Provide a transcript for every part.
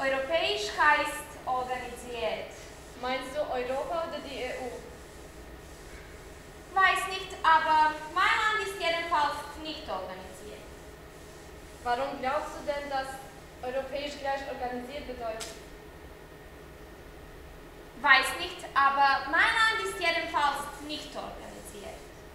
Europäisch heißt organisiert. Meinst du Europa oder die EU? Weiß nicht, aber mein Land ist jedenfalls nicht organisiert. Warum glaubst du denn, dass europäisch gleich organisiert bedeutet? Weiß nicht, aber mein Land ist jedenfalls nicht organisiert.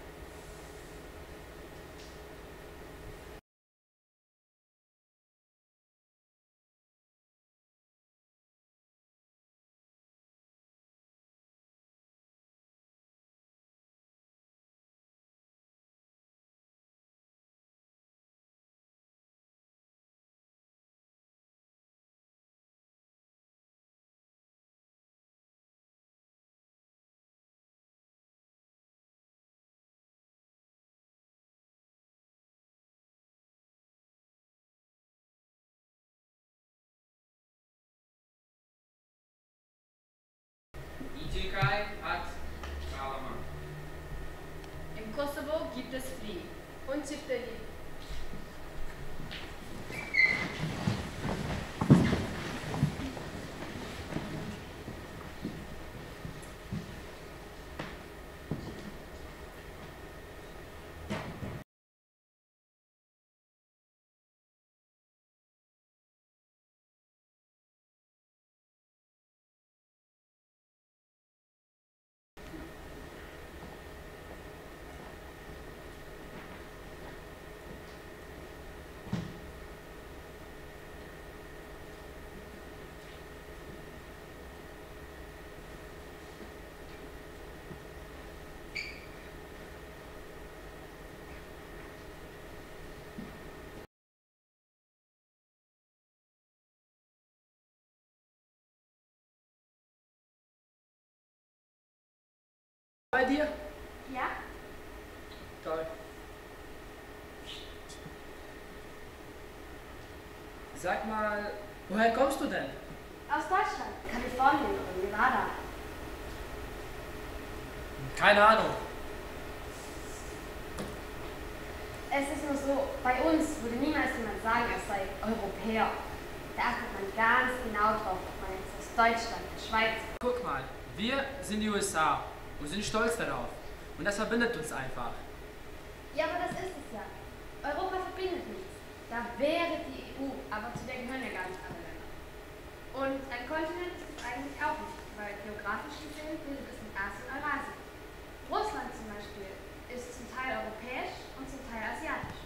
Die Türkei hat Parlament. Im Kosovo gibt es Free und Çifteli. Bei dir? Ja? Toll. Sag mal, woher kommst du denn? Aus Deutschland, Kalifornien oder Nevada. Keine Ahnung. Es ist nur so, bei uns würde niemals jemand sagen, er sei Europäer. Da achtet man ganz genau drauf, ob man jetzt aus Deutschland, der Schweiz. Guck mal, wir sind die USA und sind stolz darauf. Und das verbindet uns einfach. Ja, aber das ist es ja. Europa verbindet nichts. Da wäre die EU, aber zu der gehören ja gar nicht alle Länder. Und ein Kontinent ist es eigentlich auch nicht, weil geografisch gesehen bildet es in Asien Eurasien. Russland zum Beispiel ist zum Teil europäisch und zum Teil asiatisch.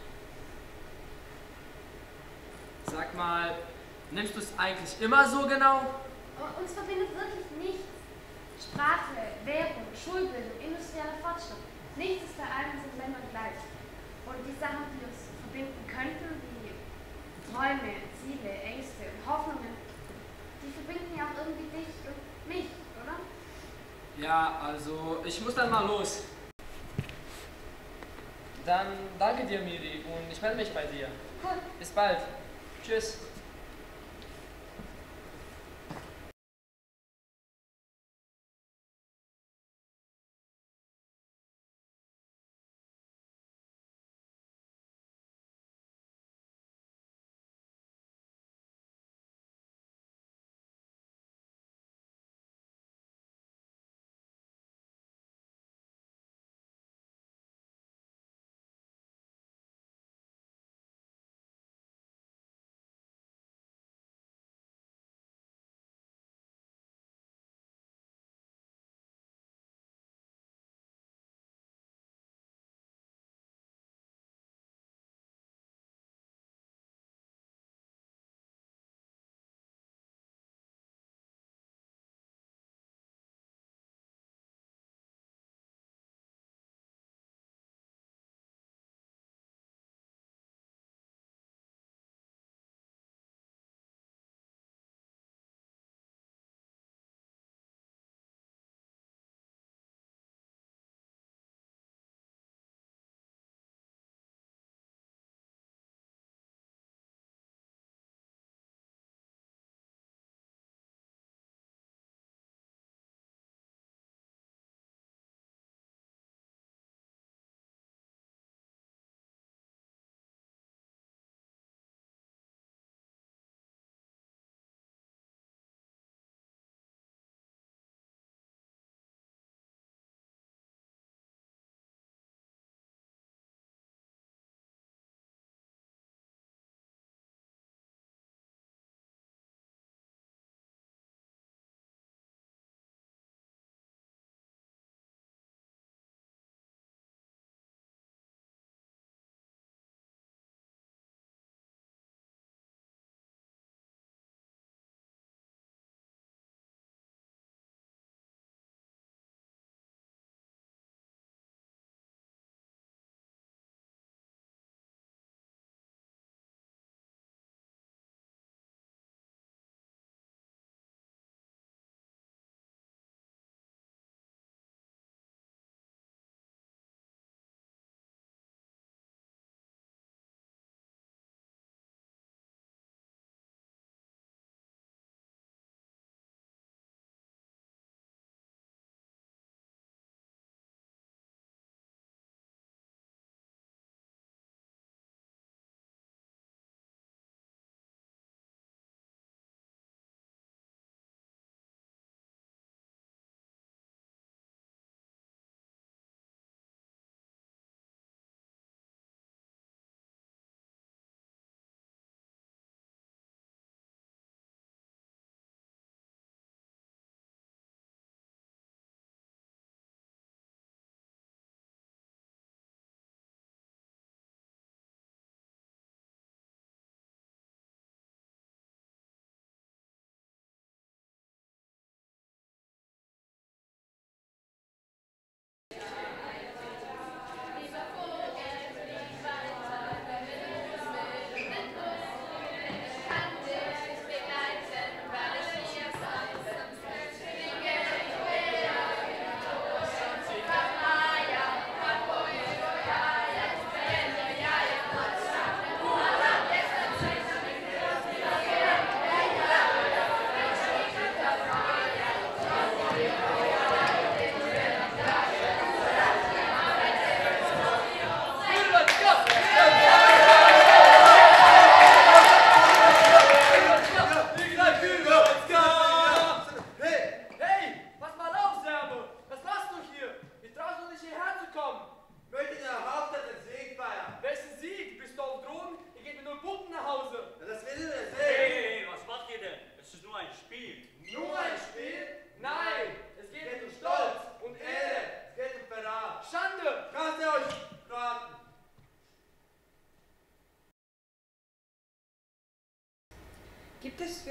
Sag mal, nimmst du es eigentlich immer so genau? Aber uns verbindet wirklich nichts. Sprache, Währung, Schulbildung, industrieller Fortschritt. Nichts ist bei allen diesen Ländern gleich. Und die Sachen, die uns verbinden könnten, wie Träume, Ziele, Ängste und Hoffnungen, die verbinden ja auch irgendwie dich und mich, oder? Ja, also ich muss dann mal los. Dann danke dir, Miri, und ich melde mich bei dir. Cool. Bis bald. Tschüss.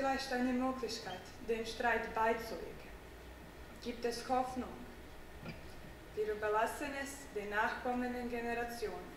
vielleicht eine Möglichkeit, den Streit beizulegen? Gibt es Hoffnung? Wir überlassen es den nachkommenden Generationen.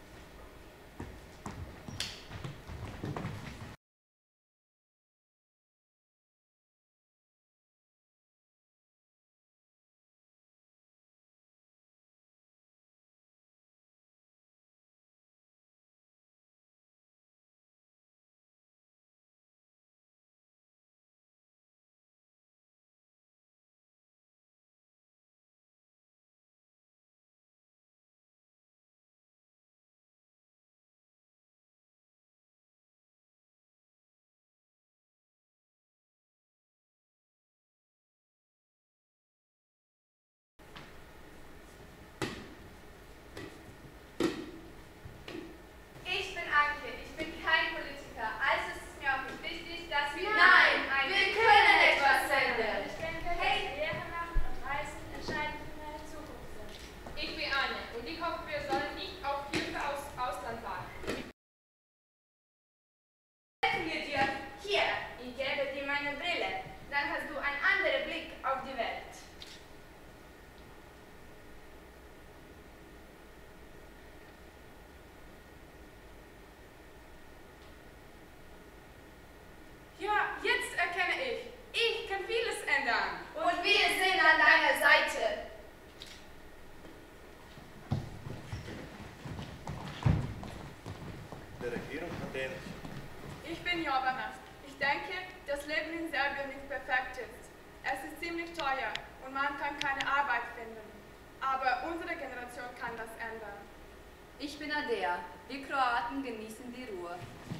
Ich bin Anke, ich bin kein Politiker, also ist es mir auch nicht wichtig, dass wir... Nein, wir können etwas ändern. Ich denke, dass Lehre machen und Reisen entscheidend für meine Zukunft sind. Ich bin Anne und ich hoffe, wir sollen nicht auf Hilfe aus Ausland warten. Helfen wir dir. Hier, ich gebe dir meine Brille. Dann hast du einen anderen Blick auf die Welt. Ja, jetzt erkenne ich kann vieles ändern. Und wir sind an deiner Seite. Der Regierung hat ähnlich. Ich bin Jovana. Ich denke, das Leben in Serbien nicht perfekt ist. Es ist ziemlich teuer und man kann keine Arbeit finden. Aber unsere Generation kann das ändern. Ich bin Adea. Wir Kroaten genießen die Ruhe.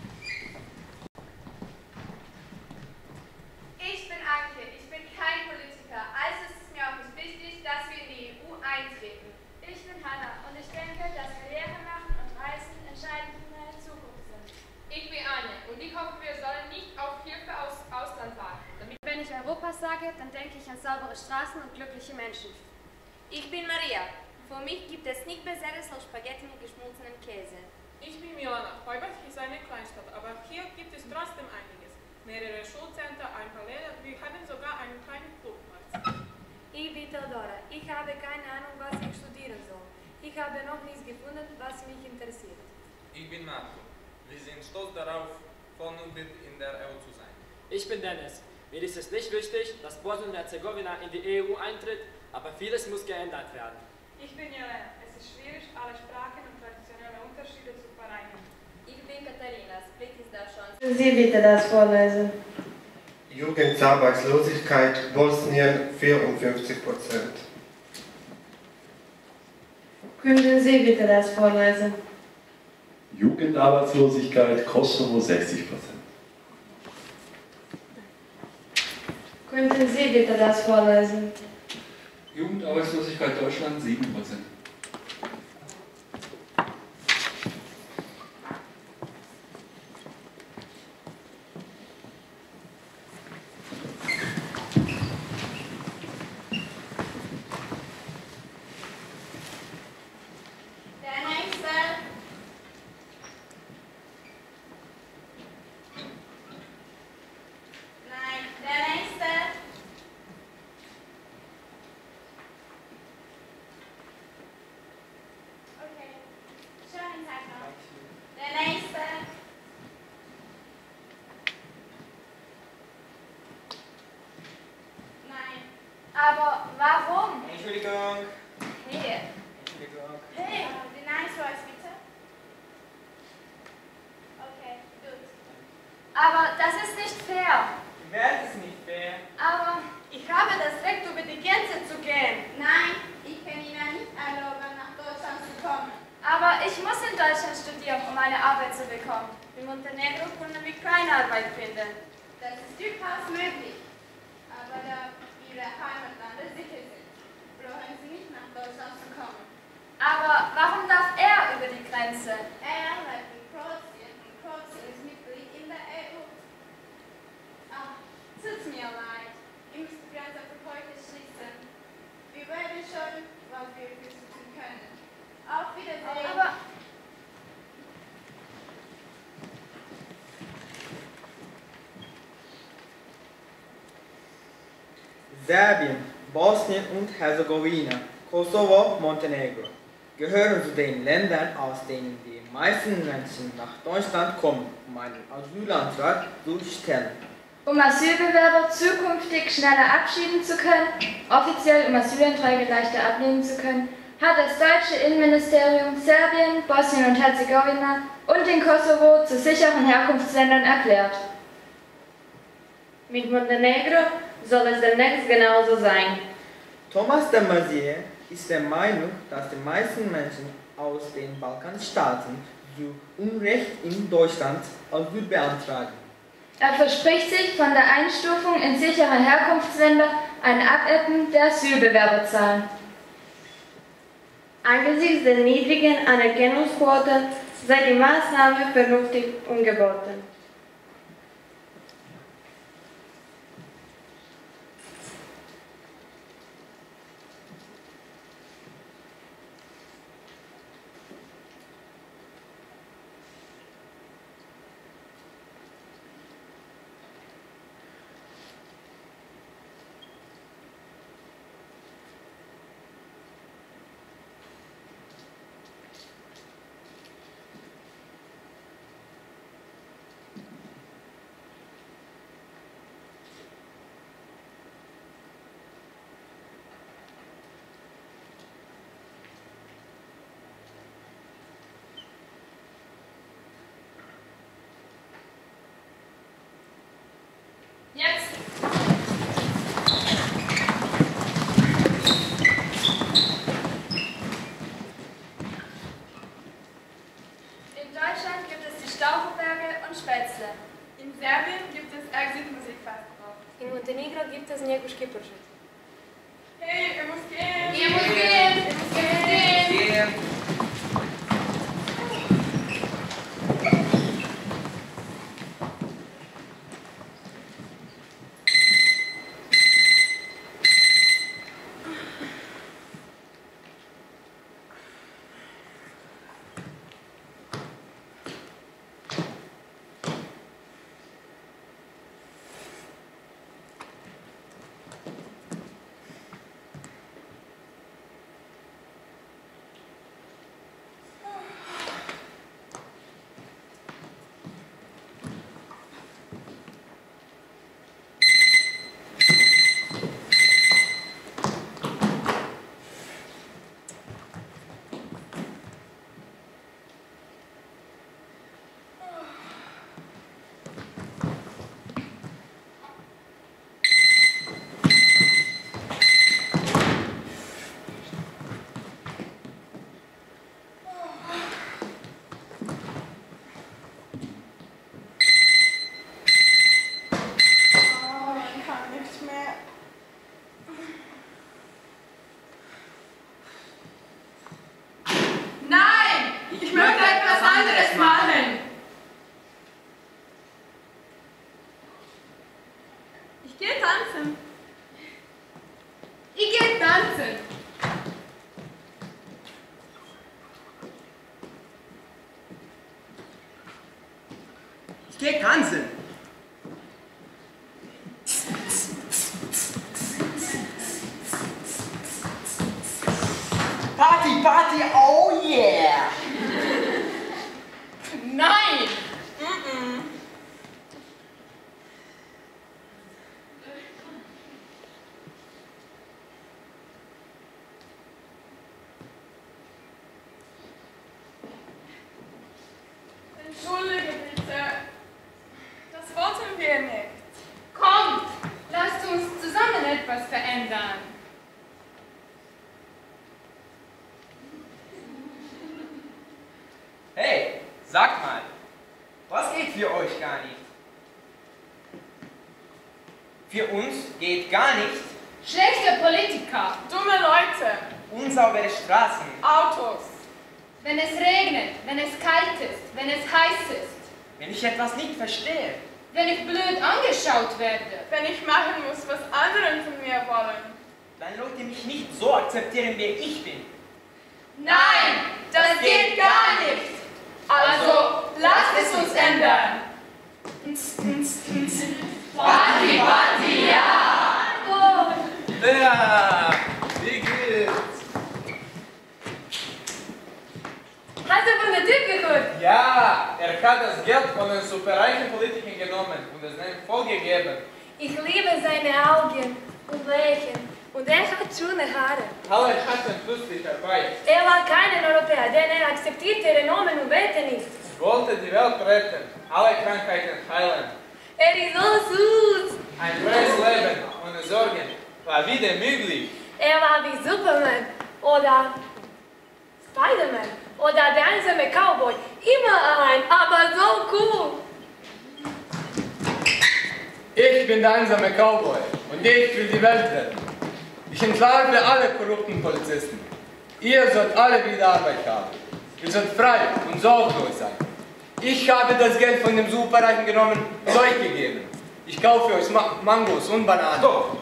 Ich bin Anke, ich bin kein Politiker, also ist es mir auch nicht wichtig, dass wir in die EU eintreten. Ich bin Hanna und ich denke, dass wir Lehre machen und Reisen entscheidend für meine Zukunft sind. Ich bin Anne und ich hoffe, wir sollen nicht auf Hilfe aus Ausland warten. Wenn ich Europa sage, dann denke ich an saubere Straßen und glückliche Menschen. Ich bin Maria. Für mich gibt es nichts Besseres als Spaghetti mit geschmolzenem Käse. Ich bin Milana. Heubach ist eine Kleinstadt, aber hier gibt es trotzdem einiges. Mehrere Schulcenter, ein paar Läden, wir haben sogar einen kleinen Flugplatz. Ich bin Theodora. Ich habe keine Ahnung, was ich studieren soll. Ich habe noch nichts gefunden, was mich interessiert. Ich bin Marco. Wir sind stolz darauf, von und mit in der EU zu sein. Ich bin Dennis. Mir ist es nicht wichtig, dass Bosnien-Herzegowina in die EU eintritt, aber vieles muss geändert werden. Ich bin Jelena. Es ist schwierig, alle Sprachen und traditionelle Unterschiede zu vereinen. Ich bin Katharina. Split ist da schon. Sie bitte das vorlesen. Jugendarbeitslosigkeit Bosnien 54%. Könnten Sie bitte das vorlesen? Jugendarbeitslosigkeit Kosovo 60%. Könnten Sie bitte das vorlesen? Jugendarbeitslosigkeit Deutschland 7%. Aber warum? Entschuldigung. Hey. Entschuldigung. Hey, die Nice-Royce bitte. Okay, gut. Aber das ist nicht fair. Wert ist nicht fair. Aber Ich habe das Recht, über die Grenze zu gehen. Nein, ich kann Ihnen nicht erlauben, nach Deutschland zu kommen. Aber ich muss in Deutschland studieren, um eine Arbeit zu bekommen. In Montenegro können wir keine Arbeit finden. Das ist durchaus möglich. Aber da Ihre Heimatländer sicher sind, brauchen Sie nicht nach Deutschland zu kommen. Aber warum darf er über die Grenze? Er lebt in Kroatien und Kroatien ist Mitglied in der EU. Ach, tut mir leid. Ich muss die Grenze für heute schließen. Wir werden schon, was wir für Sie tun können. Auf Wiedersehen. Aber Serbien, Bosnien und Herzegowina, Kosovo, Montenegro gehören zu den Ländern, aus denen die meisten Menschen nach Deutschland kommen, um einen Asylantrag zu stellen. Um Asylbewerber zukünftig schneller abschieben zu können, offiziell um Asylanträge leichter ablehnen zu können, hat das deutsche Innenministerium Serbien, Bosnien und Herzegowina und den Kosovo zu sicheren Herkunftsländern erklärt. Mit Montenegro soll es demnächst genauso sein. Thomas de Maizière ist der Meinung, dass die meisten Menschen aus den Balkanstaaten zu Unrecht in Deutschland Asyl beantragen. Er verspricht sich von der Einstufung in sichere Herkunftsländer ein Abebben der Asylbewerberzahlen. Angesichts der niedrigen Anerkennungsquote sei die Maßnahme vernünftig umgeboten. Jetzt! In Deutschland gibt es die Stauferberge und Spätzle. In Serbien gibt es Exit-Musikfestival. In Montenegro gibt es Njeguški pršut. Hey, ihr müsst gehen! Ihr müsst gehen! Ihr müsst gehen! Geh tanzen! Party, Party, oh yeah! Nein! Entschuldige bitte. Das wollten wir nicht. Kommt, lasst uns zusammen etwas verändern. Hey, sagt mal, was geht für euch gar nicht? Für uns geht gar nicht. Schlechte Politiker. Dumme Leute. Unsaubere Straßen. Autos. Wenn es regnet, wenn es kalt ist, wenn es heiß ist. Wenn ich etwas nicht verstehe. Wenn ich blöd angeschaut werde. Wenn ich machen muss, was andere von mir wollen. Dann Leute mich nicht so akzeptieren, wie ich bin. Nein, das geht gar nicht. Also, lasst es uns ändern. Party, Party, ja! Andrea, wie geht's? Hast du von der Typ geguckt? Ja, er hat das Geld von den superreichen Politikern genommen und es ihnen vollgegeben. Ich liebe seine Augen und Lächeln. Und er hat schöne Haare. Alle hatten plötzlich Arbeit. Er war kein Europäer, denn er akzeptierte Renomen und Werte nicht. Wollte die Welt retten, alle Krankheiten heilen. Er ist so süß. Ein freies Leben ohne Sorgen war wieder möglich. Er war wie Superman oder Spider-Man oder der einsame Cowboy. Immer ein, aber so cool. Ich bin der einsame Cowboy und ich will die Welt retten. Ich entlarve alle korrupten Polizisten. Ihr sollt alle wieder Arbeit haben. Ihr sollt frei und sorglos sein. Ich habe das Geld von dem Superreichen genommen und euch gegeben. Ich kaufe euch Mangos und Bananen. Stopp!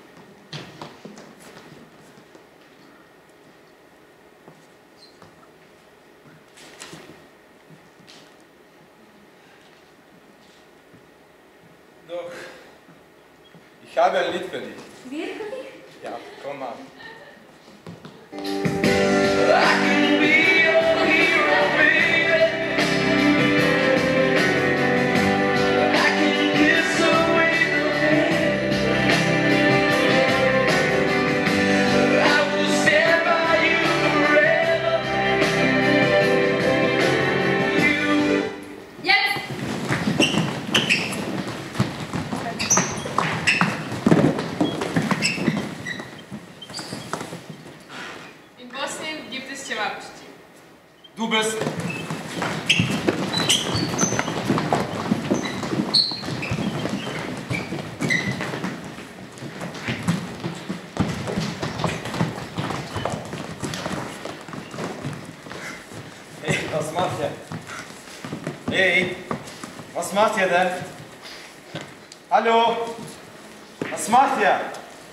Doch, ich habe ein Lied für dich. Wirklich? Ja, komm mal. Du bist... Hey, was macht ihr? Hey, was macht ihr denn? Hallo? Was macht ihr?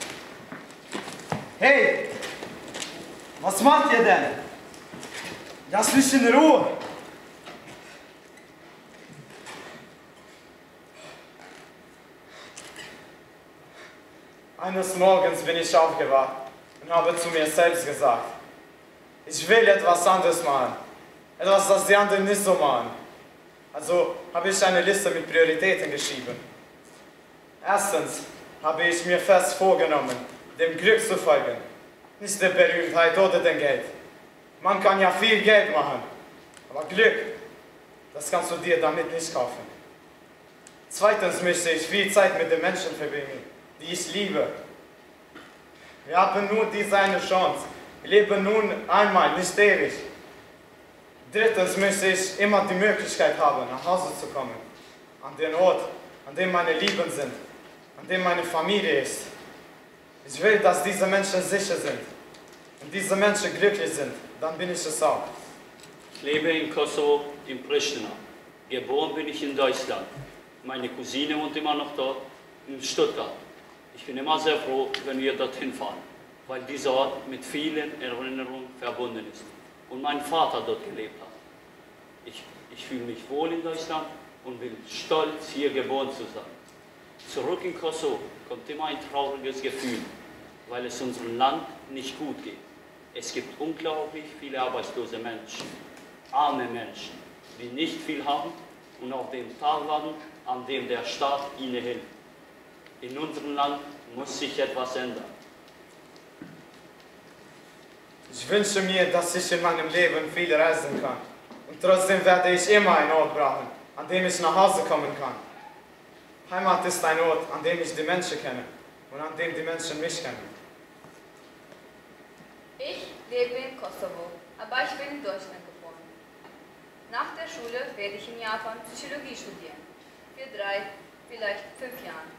Hey, was macht ihr denn? Lass mich in Ruhe! Eines Morgens bin ich aufgewacht und habe zu mir selbst gesagt, ich will etwas anderes machen. Etwas, das die anderen nicht so machen. Also habe ich eine Liste mit Prioritäten geschrieben. Erstens habe ich mir fest vorgenommen, dem Glück zu folgen. Nicht der Berühmtheit oder dem Geld. Man kann ja viel Geld machen, aber Glück, das kannst du dir damit nicht kaufen. Zweitens möchte ich viel Zeit mit den Menschen verbringen, die ich liebe. Wir haben nur diese eine Chance. Wir leben nun einmal, nicht ewig. Drittens möchte ich immer die Möglichkeit haben, nach Hause zu kommen. An den Ort, an dem meine Lieben sind, an dem meine Familie ist. Ich will, dass diese Menschen sicher sind und diese Menschen glücklich sind. Dann bin ich es auch. Ich lebe in Kosovo, in Pristina. Geboren bin ich in Deutschland. Meine Cousine wohnt immer noch dort, in Stuttgart. Ich bin immer sehr froh, wenn wir dorthin fahren, weil dieser Ort mit vielen Erinnerungen verbunden ist und mein Vater dort gelebt hat. Ich fühle mich wohl in Deutschland und bin stolz, hier geboren zu sein. Zurück in Kosovo kommt immer ein trauriges Gefühl, weil es unserem Land nicht gut geht. Es gibt unglaublich viele arbeitslose Menschen, arme Menschen, die nicht viel haben und auf den Tag warten, an dem der Staat ihnen hilft. In unserem Land muss sich etwas ändern. Ich wünsche mir, dass ich in meinem Leben viel reisen kann. Und trotzdem werde ich immer einen Ort brauchen, an dem ich nach Hause kommen kann. Heimat ist ein Ort, an dem ich die Menschen kenne und an dem die Menschen mich kennen. Ich lebe in Kosovo, aber ich bin in Deutschland geboren. Nach der Schule werde ich in Japan Psychologie studieren. Für 3, vielleicht 5 Jahren.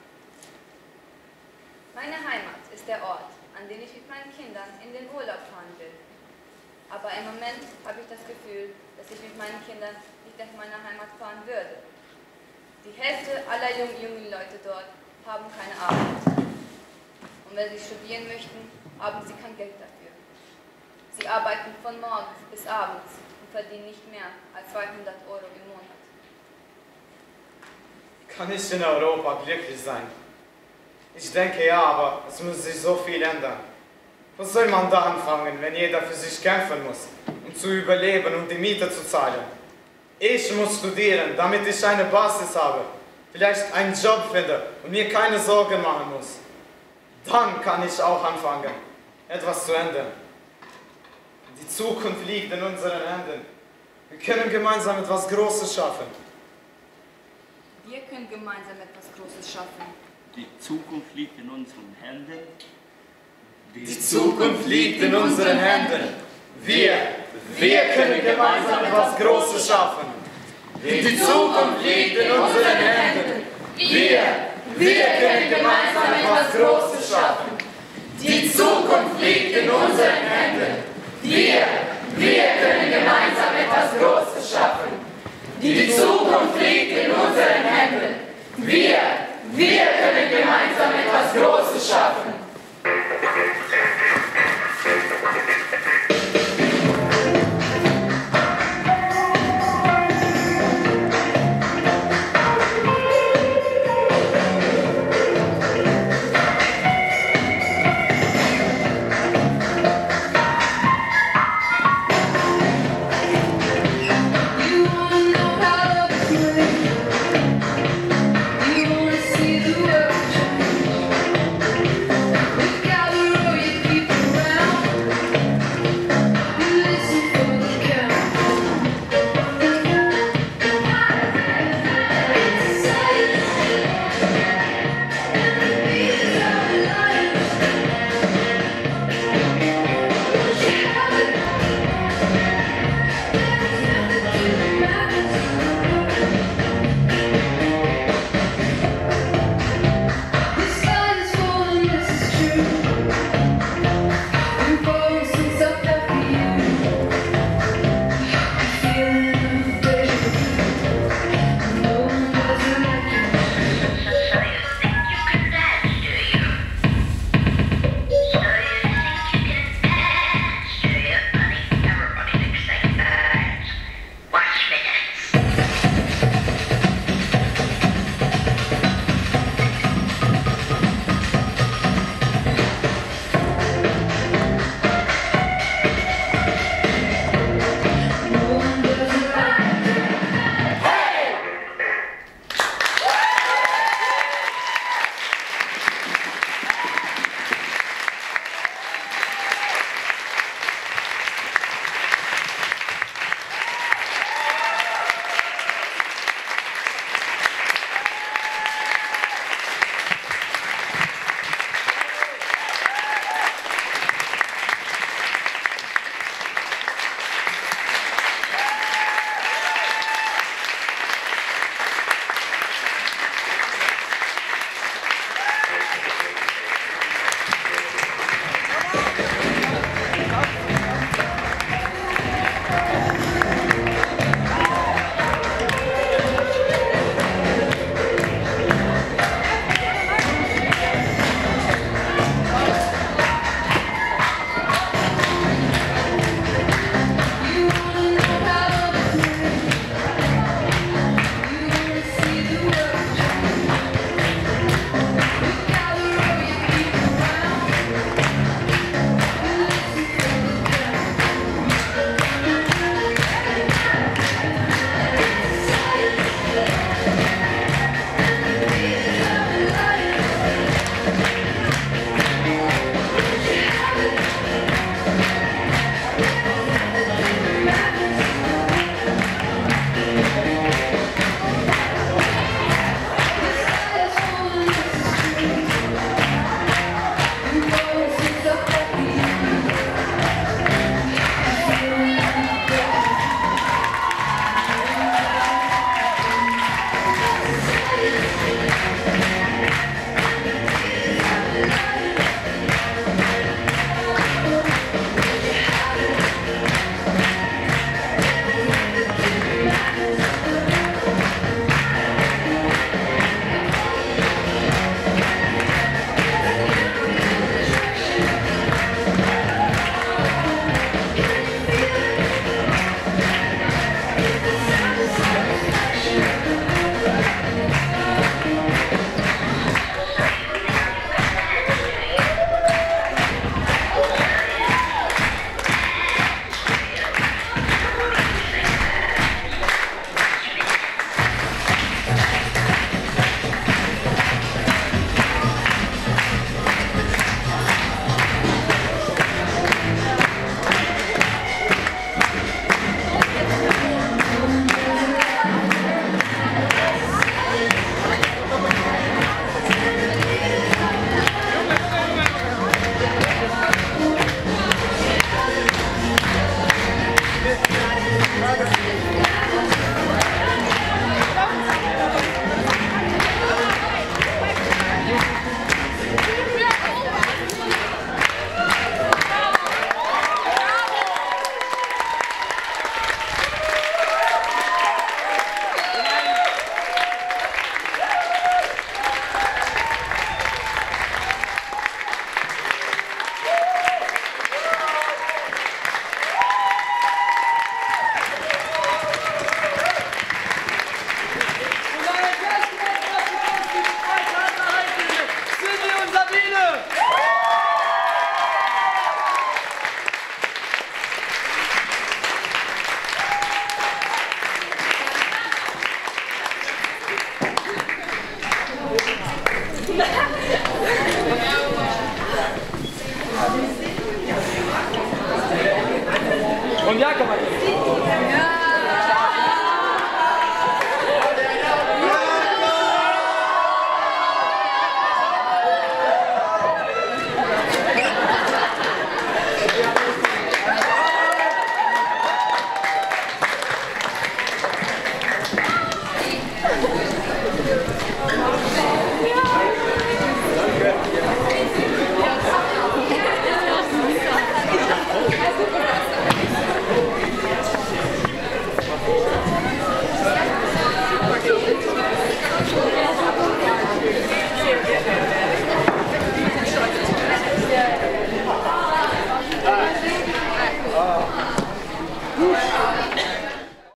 Meine Heimat ist der Ort, an den ich mit meinen Kindern in den Urlaub fahren will. Aber im Moment habe ich das Gefühl, dass ich mit meinen Kindern nicht nach meiner Heimat fahren würde. Die Hälfte aller jungen Leute dort haben keine Arbeit. Und wenn sie studieren möchten, haben sie kein Geld dafür. Sie arbeiten von morgens bis abends und verdienen nicht mehr als 200 Euro im Monat. Kann ich in Europa glücklich sein? Ich denke ja, aber es muss sich so viel ändern. Wo soll man da anfangen, wenn jeder für sich kämpfen muss, um zu überleben und die Miete zu zahlen? Ich muss studieren, damit ich eine Basis habe, vielleicht einen Job finde und mir keine Sorgen machen muss. Dann kann ich auch anfangen, etwas zu ändern. Die Zukunft liegt in unseren Händen. Wir können gemeinsam etwas Großes schaffen. Wir können gemeinsam etwas Großes schaffen. Die Zukunft liegt in unseren Händen. Die Zukunft liegt in unseren Händen. Wir können gemeinsam etwas Großes schaffen. Die Zukunft liegt in unseren Händen. Wir können gemeinsam etwas Großes schaffen.